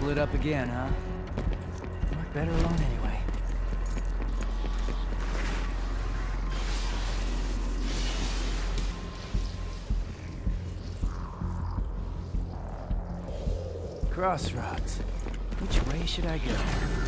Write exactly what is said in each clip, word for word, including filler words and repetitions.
Split up again, huh? Much better alone anyway. Crossroads. Which way should I go?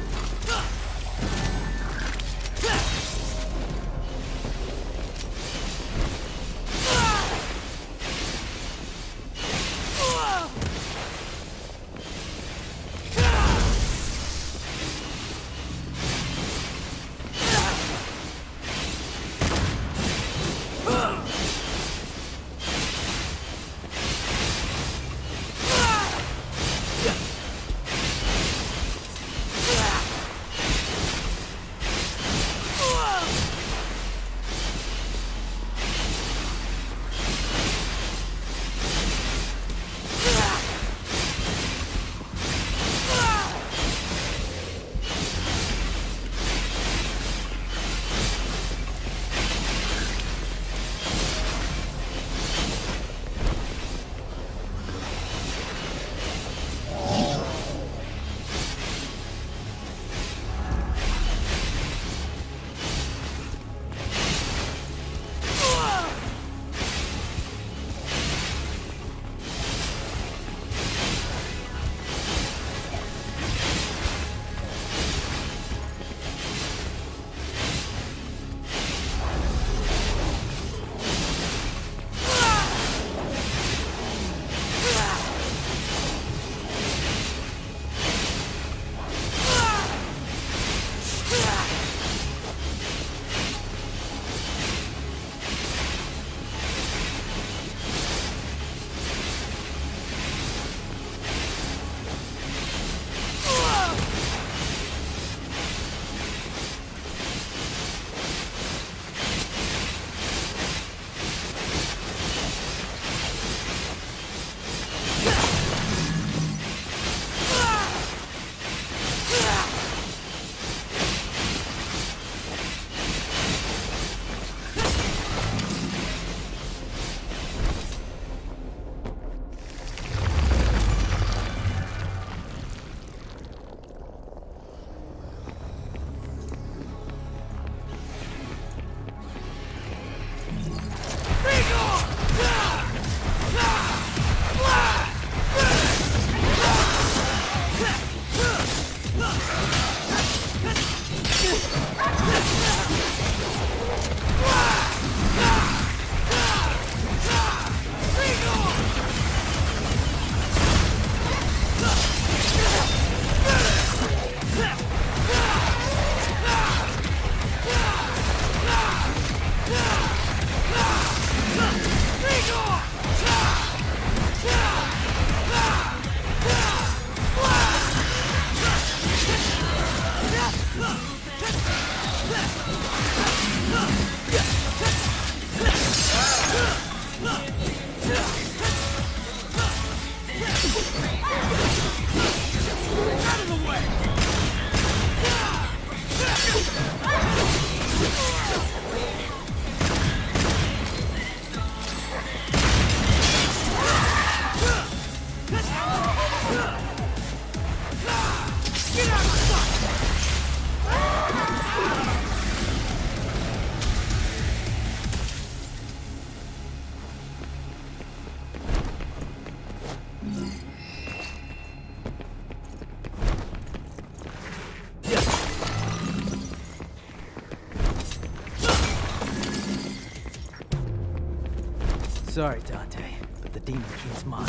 Sorry, Dante, but the demon key's mine.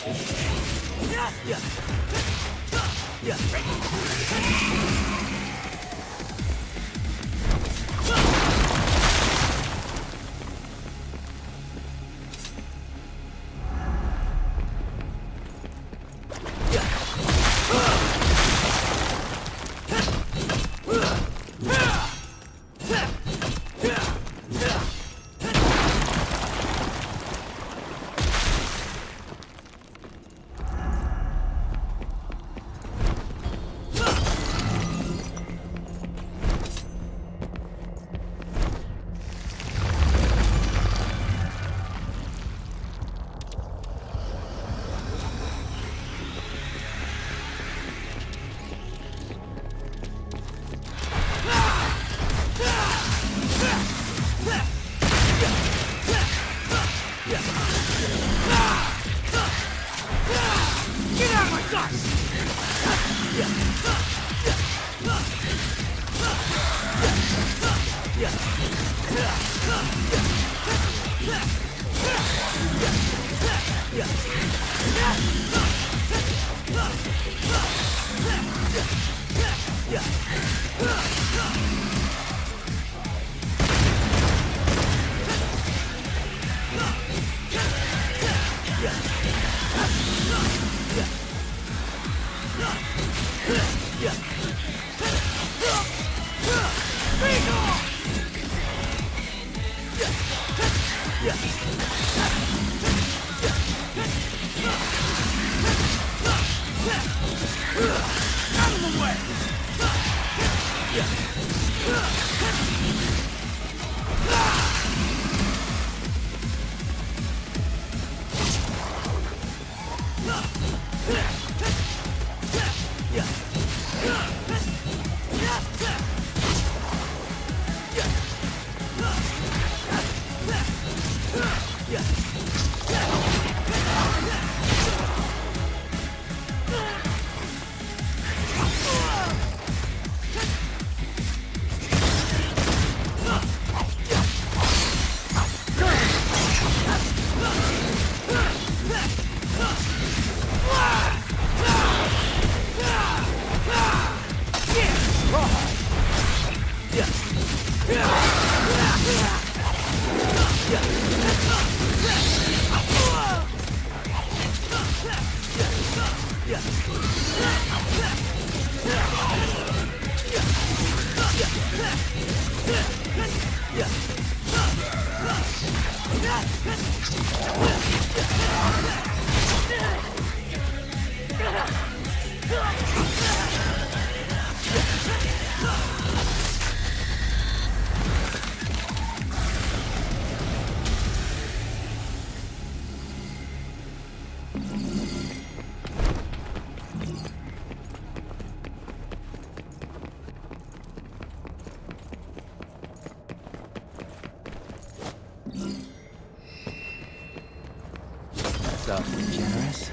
Awfully generous.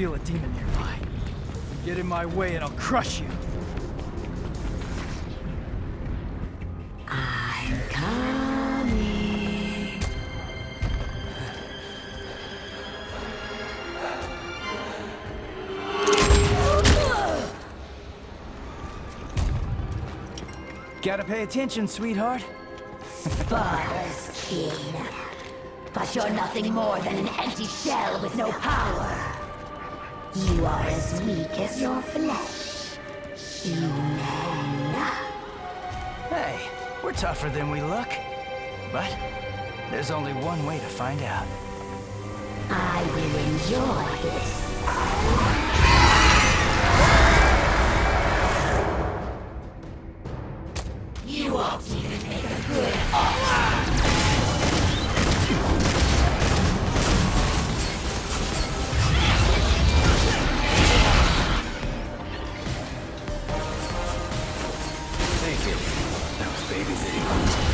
feel a demon nearby. Get in my way and I'll crush you. I'm coming. Gotta pay attention, sweetheart. Spars, King. But you're nothing more than an empty shell with no power. You are as weak as your flesh. Human. Hey, we're tougher than we look. But there's only one way to find out. I will enjoy this. You won't even make a good offer. Thank you. That was babysitting.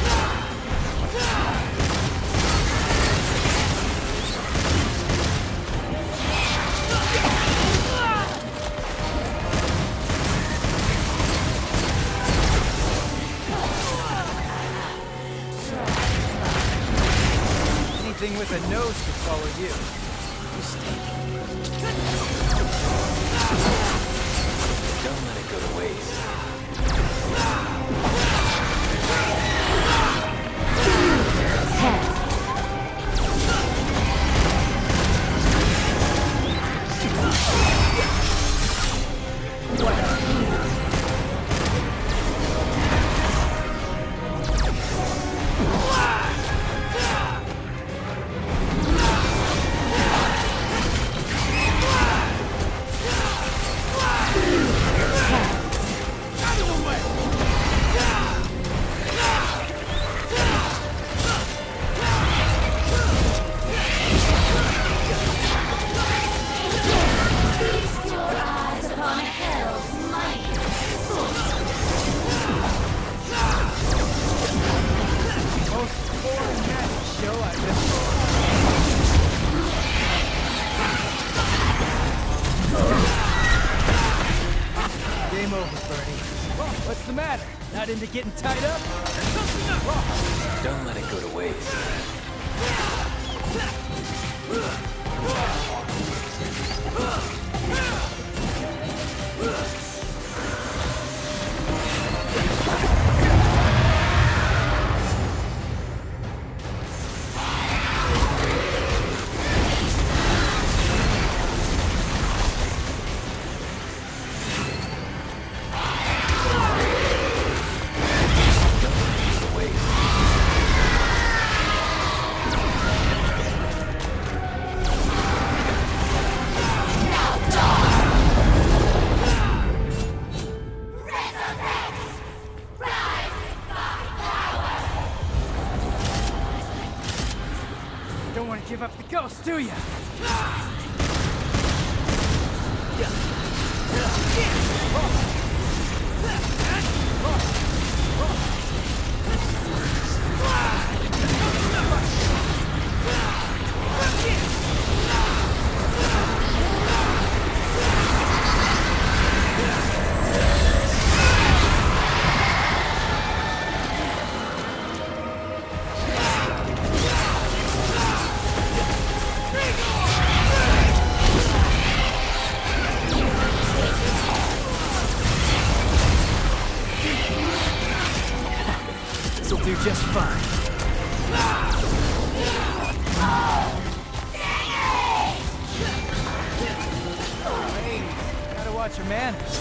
Anything with a nose could follow you. Mistake. Don't let it go to waste. Game over, Bernie. What's the matter? Not into getting tied up? Don't let it go to waste. Don't want to give up the ghost, do you? This'll do just fine. Hey, gotta watch your manners.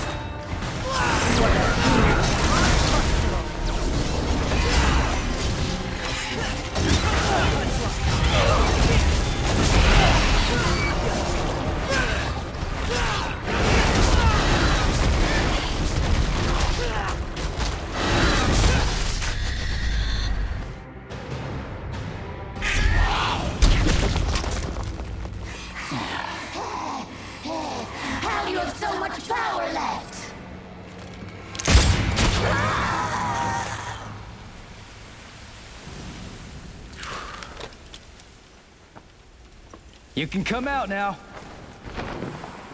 How do you have so much power left? You can come out now.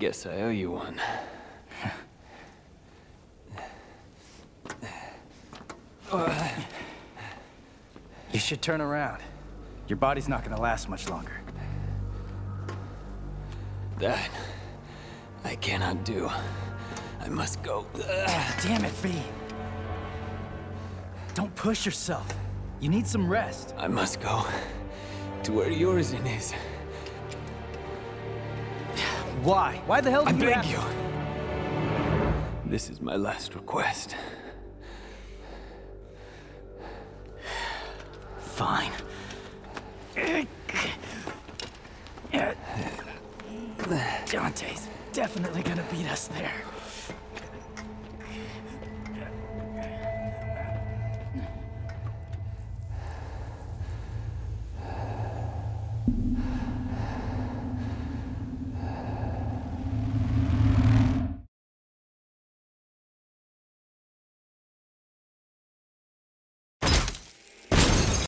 Guess I owe you one. You should turn around. Your body's not gonna last much longer. That I cannot do. I must go. Damn it, V. Don't push yourself. You need some rest. I must go to where Yorzin is. Why? Why the hell do I you beg have you. to... This is my last request. Fine. Dante's definitely gonna beat us there.